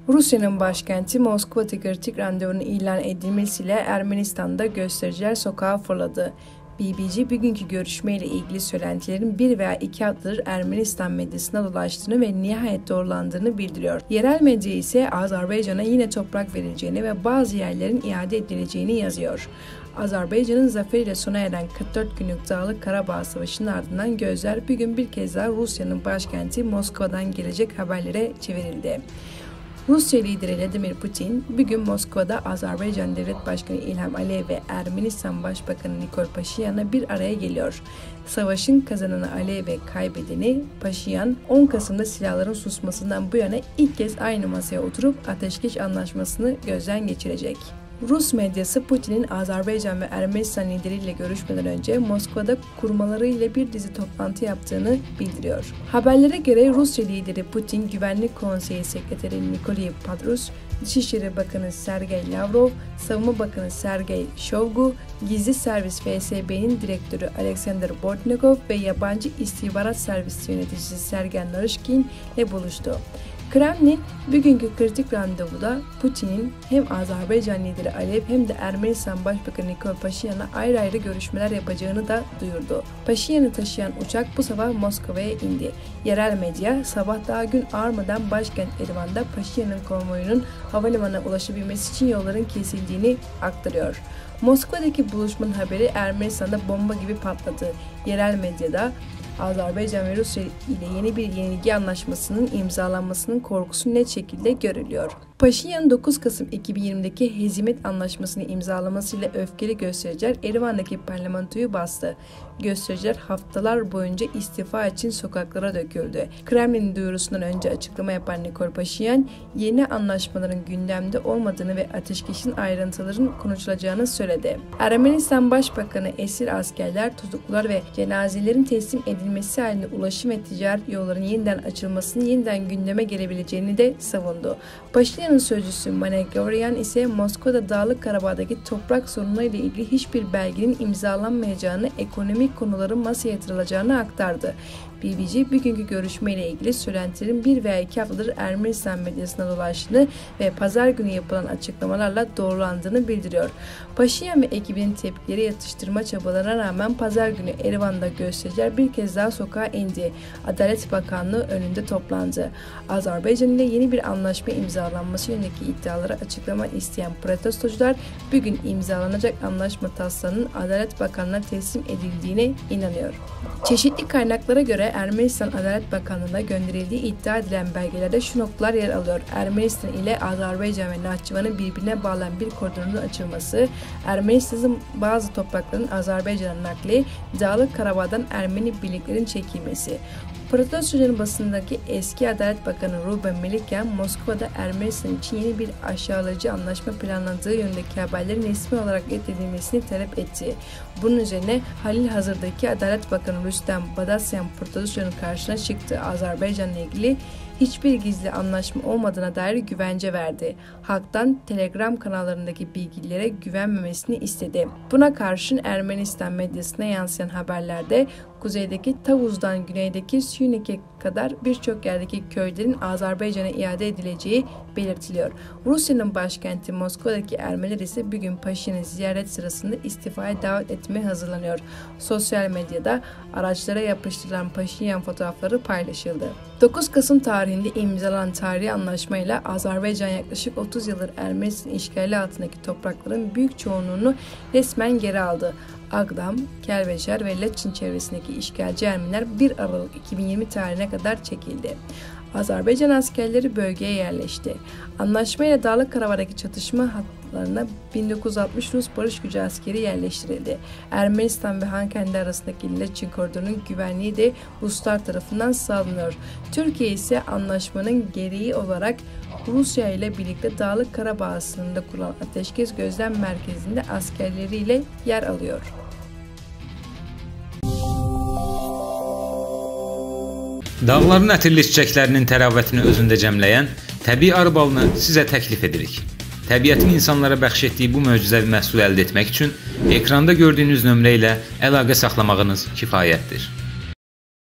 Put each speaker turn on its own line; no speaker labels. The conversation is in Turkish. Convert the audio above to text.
Rusya'nın başkenti Moskova'da kritik randevunun ilan edilmesiyle Ermenistan'da göstericiler sokağa fırladı. BBC bugünkü görüşmeyle ilgili söylentilerin 1 veya 2 haftadır Ermenistan medyasına dolaştığını ve nihayet doğrulandığını bildiriyor. Yerel medya ise Azerbaycan'a yine toprak verileceğini ve bazı yerlerin iade edileceğini yazıyor. Azerbaycan'ın zaferiyle sona eren 44 günlük Dağlık Karabağ Savaşı'nın ardından gözler bugün bir kez daha Rusya'nın başkenti Moskova'dan gelecek haberlere çevrildi. Rusya lideri Vladimir Putin bugün Moskova'da Azerbaycan Devlet Başkanı İlham Aliyev ve Ermenistan Başbakanı Nikol Paşinyan'la bir araya geliyor. Savaşın kazananı Aliyev ve kaybedeni Paşinyan 10 Kasım'da silahların susmasından bu yana ilk kez aynı masaya oturup ateşkes anlaşmasını gözden geçirecek. Rus medyası Putin'in Azerbaycan ve Ermenistan lideriyle görüşmeden önce Moskova'da kurmalarıyla bir dizi toplantı yaptığını bildiriyor. Haberlere göre Rusya lideri Putin, Güvenlik Konseyi Sekreteri Nikolay Patrus, Dışişleri Bakanı Sergey Lavrov, Savunma Bakanı Sergey Shoigu, Gizli Servis FSB'nin direktörü Alexander Bortnikov ve Yabancı İstihbarat Servisi yöneticisi Sergey Narishkin ile buluştu. Kremlin, bugünkü kritik randevuda Putin'in hem Azerbaycan lideri Aliyev hem de Ermenistan Başbakanı Nikol Paşinyan'la ayrı ayrı görüşmeler yapacağını da duyurdu. Paşinyan'ı taşıyan uçak bu sabah Moskova'ya indi. Yerel medya, sabah daha gün ağarmadan başkent Erivan'da Paşinyan'ın konvoyunun havalimanına ulaşabilmesi için yolların kesildiğini aktarıyor. Moskova'daki buluşmanın haberi Ermenistan'da bomba gibi patladı. Yerel medyada Azerbaycan ve Rusya ile yeni bir yenilgi anlaşmasının imzalanmasının korkusu net şekilde görülüyor. Paşinyan'ın 9 Kasım 2020'deki hezimet anlaşmasını imzalamasıyla öfkeli göstericiler Erivan'daki parlamentoyu bastı. Göstericiler haftalar boyunca istifa için sokaklara döküldü. Kremlin'in duyurusundan önce açıklama yapan Nikol Paşinyan, yeni anlaşmaların gündemde olmadığını ve ateşkesin ayrıntıların konuşulacağını söyledi. Ermenistan Başbakanı esir askerler, tutuklular ve cenazelerin teslim edilmesi halinde ulaşım ve ticaret yollarının yeniden açılmasının yeniden gündeme gelebileceğini de savundu. Paşinyan'ın sözcüsü Manegoryan ise Moskova'da Dağlık Karabağ'daki toprak sorunu ile ilgili hiçbir belgenin imzalanmayacağını, ekonomik konuların masaya yatırılacağını aktardı. BBC bugünkü görüşmeyle ilgili söylentilerin 1 veya 2 haftadır Ermenistan medyasına dolaştığını ve pazar günü yapılan açıklamalarla doğrulandığını bildiriyor. Paşinyan ve ekibinin tepkileri yatıştırma çabalarına rağmen pazar günü Erivan'da göstericiler bir kez daha sokağa indi. Adalet Bakanlığı önünde toplandı. Azerbaycan ile yeni bir anlaşma imzalanması yönündeki iddiaları açıklama isteyen protestocular bugün imzalanacak anlaşma taslağının Adalet Bakanlığı'na teslim edildiğine inanıyor. Çeşitli kaynaklara göre Ermenistan Adalet Bakanlığı'na gönderildiği iddia edilen belgelerde şu noktalar yer alıyor. Ermenistan ile Azerbaycan ve Nahçıvan'ın birbirine bağlanan bir koridorun açılması, Ermenistan'ın bazı toprakların Azerbaycan'a nakli, Dağlık Karabağ'dan Ermeni birliklerin çekilmesi. Protestocuların basındaki eski Adalet Bakanı Ruben Melikyan, Moskova'da Ermenistan için yeni bir aşağılayıcı anlaşma planlandığı yönündeki haberlerin resmi olarak reddedilmesini talep etti. Bunun üzerine halihazırdaki Adalet Bakanı Rüstem Badasyan protestocuların karşısına çıktı. Azerbaycan'la ilgili hiçbir gizli anlaşma olmadığına dair güvence verdi. Halktan Telegram kanallarındaki bilgilere güvenmemesini istedi. Buna karşın Ermenistan medyasına yansıyan haberlerde kuzeydeki Tavuz'dan güneydeki Syunik'e kadar birçok yerdeki köylerin Azerbaycan'a iade edileceği belirtiliyor. Rusya'nın başkenti Moskova'daki Ermeniler ise bugün Paşinyan'ı ziyaret sırasında istifaya davet etmeye hazırlanıyor. Sosyal medyada araçlara yapıştırılan Paşinyan fotoğrafları paylaşıldı. 9 Kasım tarihinde imzalanan tarihi anlaşmayla Azerbaycan yaklaşık 30 yıldır Ermenistan işgali altındaki toprakların büyük çoğunluğunu resmen geri aldı. Agdam, Kelbecer ve Laçin çevresindeki işgalci Ermeniler 1 Aralık 2020 tarihine kadar çekildi. Azerbaycan askerleri bölgeye yerleşti. Anlaşmayla Dağlık Karabağ'daki çatışma hatlarına 1960 Rus barış gücü askeri yerleştirildi. Ermenistan ve Hankendi arasındaki Laçin koridorunun güvenliği de Ruslar tarafından sağlanıyor. Türkiye ise anlaşmanın gereği olarak Rusya ile birlikte Dağlık Karabağ sınırında kurulan ateşkes gözlem merkezinde askerleriyle yer alıyor.
Dağların ətirli çiçəklərinin təravətini özündə cəmləyən təbii arı balını sizə təklif edirik. Təbiətin insanlara bəxş etdiyi bu möcüzəvi məhsulu əldə etmək üçün ekranda gördüyünüz nömrə ilə əlaqə saxlamağınız kifayətdir.